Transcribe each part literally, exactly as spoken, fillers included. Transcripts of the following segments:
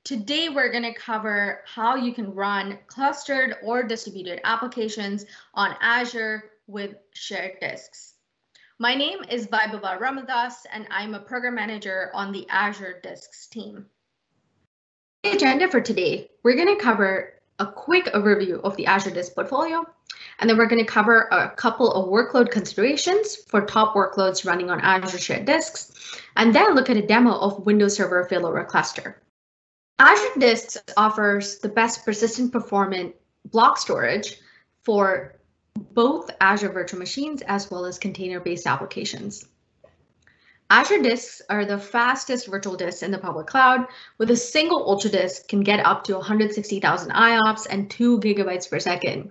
Today, we're going to cover how you can run clustered or distributed applications on Azure with shared disks. My name is Vaibhava Ramadas, and I'm a program manager on the Azure Disks team. The agenda for today, we're going to cover a quick overview of the Azure Disk portfolio, and then we're going to cover a couple of workload considerations for top workloads running on Azure shared disks, and then look at a demo of Windows Server failover cluster. Azure Disks offers the best persistent performant block storage for both Azure virtual machines as well as container-based applications. Azure Disks are the fastest virtual disks in the public cloud. With a single Ultra disk can get up to one hundred sixty thousand I O P S and two gigabytes per second.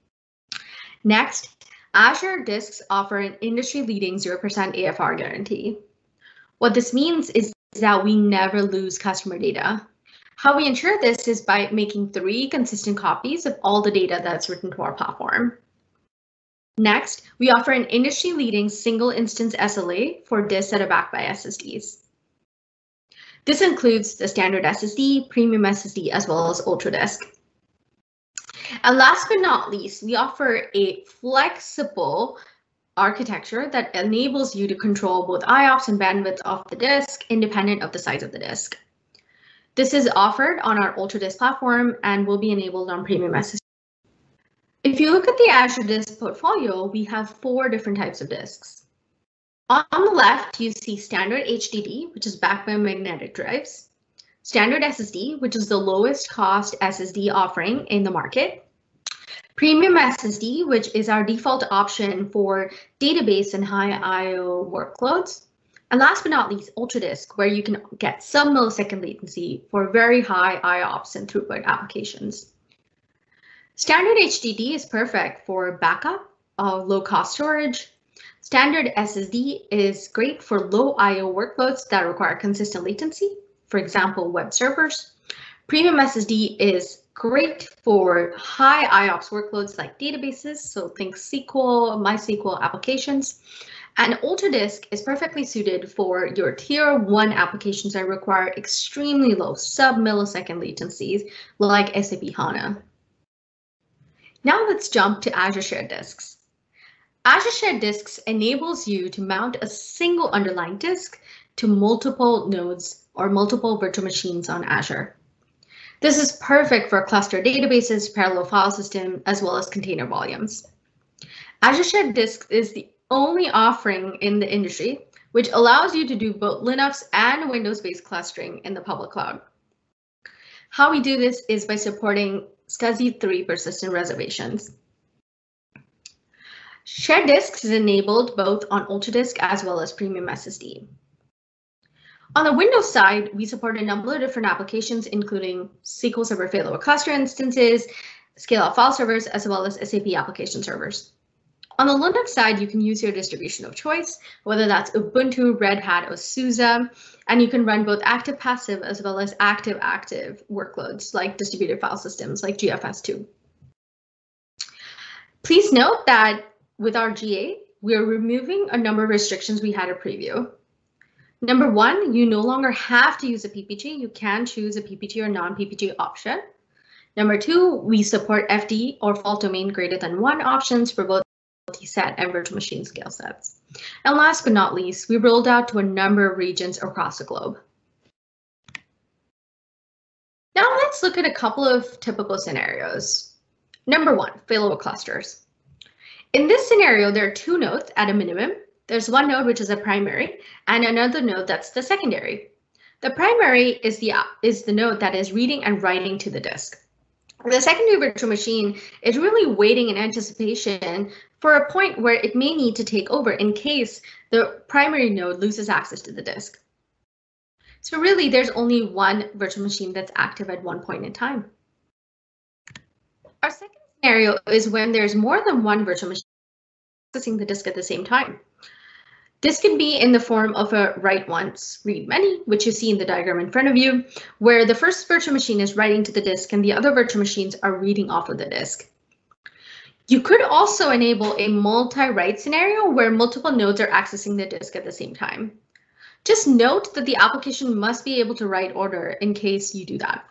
Next, Azure Disks offer an industry-leading zero percent A F R guarantee. What this means is that we never lose customer data. How we ensure this is by making three consistent copies of all the data that's written to our platform. Next, we offer an industry-leading single instance S L A for disks that are backed by S S Ds. This includes the standard S S D, premium S S D, as well as Ultra Disk. And last but not least, we offer a flexible architecture that enables you to control both I O P S and bandwidth of the disk independent of the size of the disk. This is offered on our Ultra Disk platform and will be enabled on premium S S D. If you look at the Azure Disk portfolio, we have four different types of disks. On the left, you see standard H D D, which is backed by magnetic drives, standard S S D, which is the lowest cost S S D offering in the market, premium S S D, which is our default option for database and high I O workloads, and last but not least, Ultra Disk, where you can get sub-millisecond latency for very high I O P S and throughput applications. Standard H D D is perfect for backup of low-cost storage. Standard S S D is great for low I O workloads that require consistent latency, for example, web servers. Premium S S D is great for high I O P S workloads like databases, so think S Q L, MySQL applications. And Ultra Disk is perfectly suited for your tier one applications that require extremely low sub-millisecond latencies like S A P HANA. Now let's jump to Azure Shared Disks. Azure Shared Disks enables you to mount a single underlying disk to multiple nodes or multiple virtual machines on Azure. This is perfect for cluster databases, parallel file system, as well as container volumes. Azure Shared Disks is the only offering in the industry which allows you to do both Linux and Windows-based clustering in the public cloud. How we do this is by supporting S C S I three persistent reservations. Shared Disks is enabled both on Ultra Disk as well as premium S S D. On the Windows side, we support a number of different applications, including S Q L Server failover cluster instances, scale-out file servers, as well as S A P application servers. On the Linux side, you can use your distribution of choice, whether that's Ubuntu, Red Hat, or SUSE, and you can run both active-passive as well as active-active workloads like distributed file systems like G F S two. Please note that with our G A, we are removing a number of restrictions we had a preview. Number one, you no longer have to use a P P G. You can choose a P P G or non-P P G option. Number two, we support F D or fault domain greater than one options for both multi-set and virtual machine scale sets. And last but not least, we rolled out to a number of regions across the globe. Now let's look at a couple of typical scenarios. Number one, failover clusters. In this scenario, there are two nodes at a minimum. There's one node which is a primary and another node that's the secondary. The primary is the, is the node that is reading and writing to the disk. The secondary virtual machine is really waiting in anticipation for a point where it may need to take over in case the primary node loses access to the disk. So really, there's only one virtual machine that's active at one point in time. Our second scenario is when there's more than one virtual machine accessing the disk at the same time. This can be in the form of a write once, read many, which you see in the diagram in front of you, where the first virtual machine is writing to the disk and the other virtual machines are reading off of the disk. You could also enable a multi-write scenario where multiple nodes are accessing the disk at the same time. Just note that the application must be able to write order in case you do that.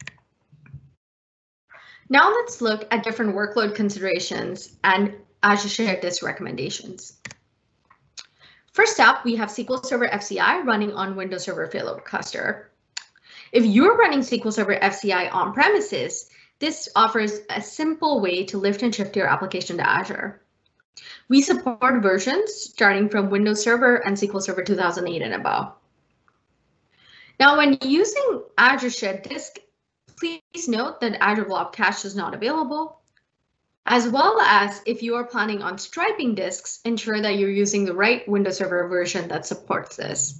Now let's look at different workload considerations and Azure Shared Disk recommendations. First up, we have S Q L Server F C I running on Windows Server failover cluster. If you're running S Q L Server F C I on premises, this offers a simple way to lift and shift your application to Azure. We support versions starting from Windows Server and S Q L Server two thousand eight and above. Now, when using Azure Shared Disk, please note that Azure Blob Cache is not available, as well as if you are planning on striping disks, ensure that you're using the right Windows Server version that supports this.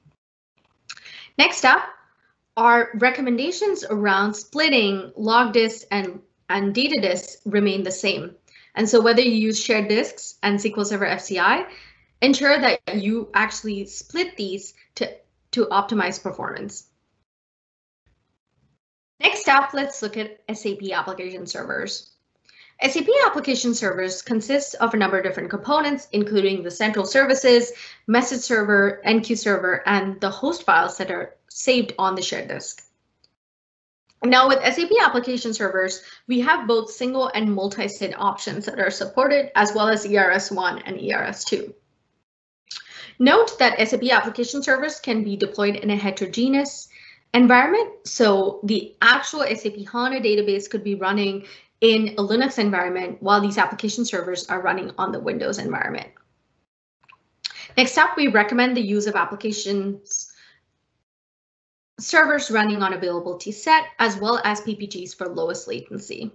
Next up, our recommendations around splitting log disks and, and data disks remain the same. And so whether you use shared disks and S Q L Server F C I, ensure that you actually split these to, to optimize performance. Next up, let's look at S A P application servers. S A P application servers consist of a number of different components, including the central services, message server, N Q server, and the host files that are saved on the shared disk. Now with S A P application servers, we have both single and multi-S I D options that are supported, as well as E R S one and E R S two. Note that S A P application servers can be deployed in a heterogeneous environment, so the actual S A P HANA database could be running in a Linux environment while these application servers are running on the Windows environment. Next up, we recommend the use of applications servers running on availability set, as well as P P Gs for lowest latency.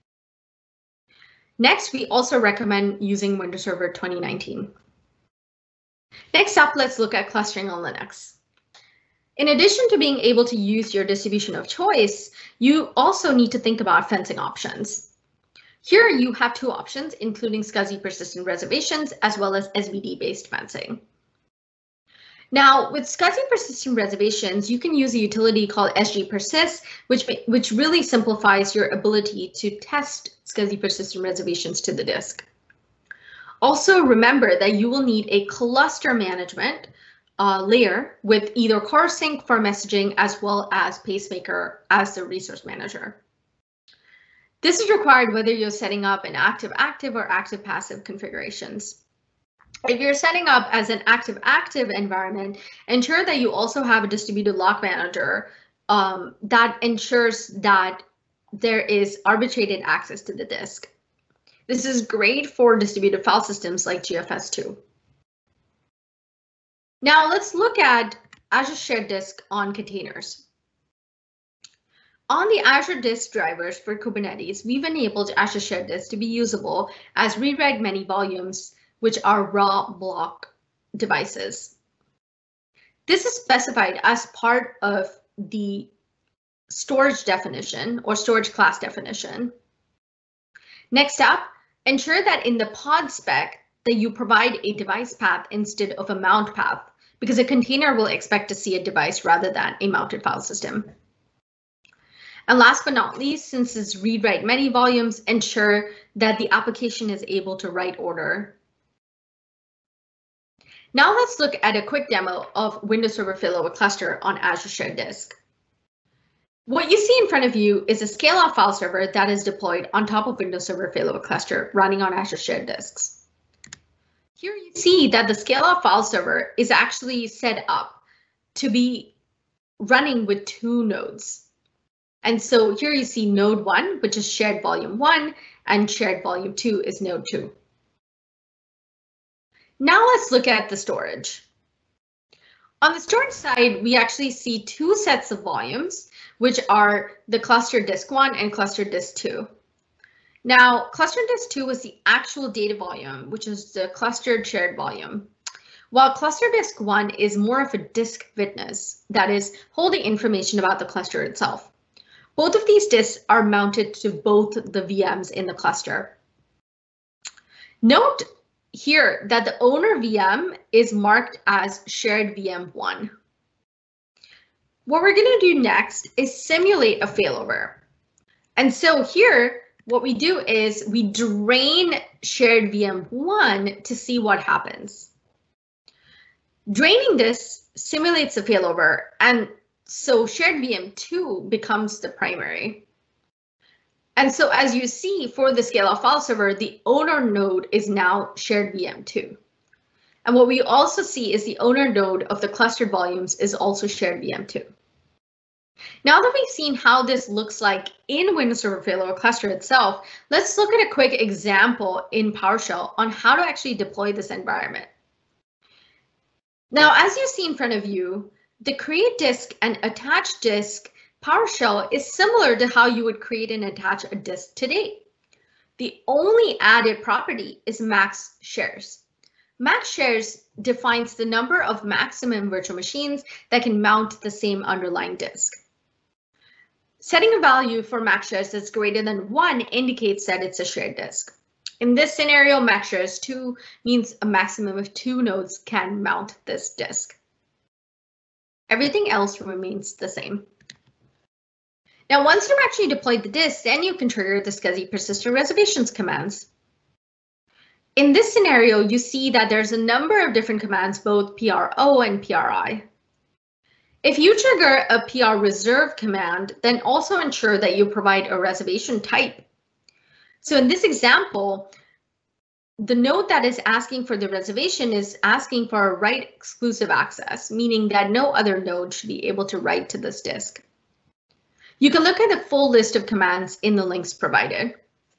Next, we also recommend using Windows Server twenty nineteen. Next up, let's look at clustering on Linux. In addition to being able to use your distribution of choice, you also need to think about fencing options. Here you have two options, including S C S I Persistent Reservations, as well as S V D-based fencing. Now, with S C S I Persistent Reservations, you can use a utility called S G Persist, which, which really simplifies your ability to test S C S I Persistent Reservations to the disk. Also, remember that you will need a cluster management uh, layer with either CoreSync for messaging as well as Pacemaker as the resource manager. This is required whether you're setting up an active-active or active-passive configurations. If you're setting up as an active-active environment, ensure that you also have a distributed lock manager um, that ensures that there is arbitrated access to the disk. This is great for distributed file systems like G F S two. Now let's look at Azure Shared Disk on containers. On the Azure Disk drivers for Kubernetes, we've enabled Azure Shared Disk to be usable as read-write many volumes, which are raw block devices. This is specified as part of the storage definition or storage class definition. Next up, ensure that in the pod spec that you provide a device path instead of a mount path, because a container will expect to see a device rather than a mounted file system. And last but not least, since it's read-write many volumes, ensure that the application is able to write order. Now let's look at a quick demo of Windows Server Failover Cluster on Azure Shared Disk. What you see in front of you is a scale-out file server that is deployed on top of Windows Server Failover Cluster running on Azure Shared Disks. Here you see that the scale-out file server is actually set up to be running with two nodes. And so here you see node one, which is shared volume one, and shared volume two is node two. Now let's look at the storage. On the storage side, we actually see two sets of volumes, which are the cluster disk one and cluster disk two. Now, cluster disk two is the actual data volume, which is the clustered shared volume, while cluster disk one is more of a disk witness, that is holding information about the cluster itself. Both of these disks are mounted to both the V Ms in the cluster. Note here that the owner V M is marked as shared V M one. What we're going to do next is simulate a failover. And so here, what we do is we drain shared V M one to see what happens. Draining this simulates a failover, and so shared V M two becomes the primary. And so as you see for the scale-out file server, the owner node is now shared V M two. And what we also see is the owner node of the clustered volumes is also shared V M two. Now that we've seen how this looks like in Windows Server failover cluster itself, let's look at a quick example in PowerShell on how to actually deploy this environment. Now, as you see in front of you, the create disk and attach disk PowerShell is similar to how you would create and attach a disk today. The only added property is max shares. Max shares defines the number of maximum virtual machines that can mount the same underlying disk. Setting a value for max shares that's greater than one indicates that it's a shared disk. In this scenario, max shares two means a maximum of two nodes can mount this disk. Everything else remains the same. Now, once you've actually deployed the disk, then you can trigger the S C S I Persistent Reservations commands. In this scenario, you see that there's a number of different commands, both P R O and P R I. If you trigger a P R reserve command, then also ensure that you provide a reservation type. So in this example, the node that is asking for the reservation is asking for a write exclusive access, meaning that no other node should be able to write to this disk. You can look at the full list of commands in the links provided.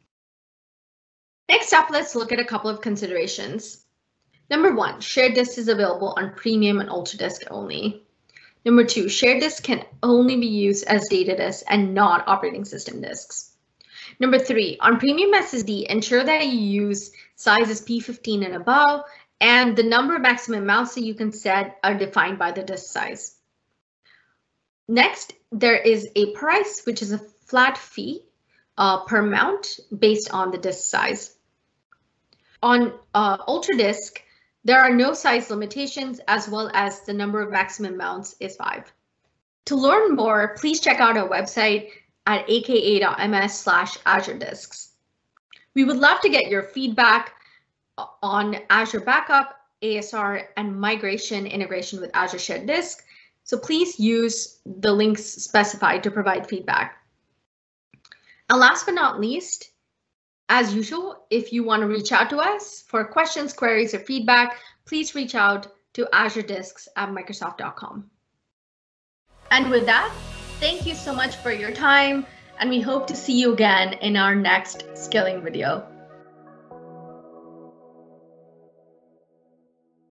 Next up, let's look at a couple of considerations. Number one, shared disk is available on premium and ultra disk only. Number two, shared disk can only be used as data disks and not operating system disks. Number three, on premium S S D, ensure that you use sizes P fifteen and above, and the number of maximum mounts that you can set are defined by the disk size. Next, there is a price, which is a flat fee uh, per mount based on the disk size. On uh, ultra disk, there are no size limitations, as well as the number of maximum mounts is five. To learn more, please check out our website at aka.ms slash Azure Disks. We would love to get your feedback on Azure Backup, A S R, and migration integration with Azure Shared Disk. So please use the links specified to provide feedback. And last but not least, as usual, if you want to reach out to us for questions, queries, or feedback, please reach out to azure disks at microsoft dot com. And with that, thank you so much for your time, and we hope to see you again in our next scaling video.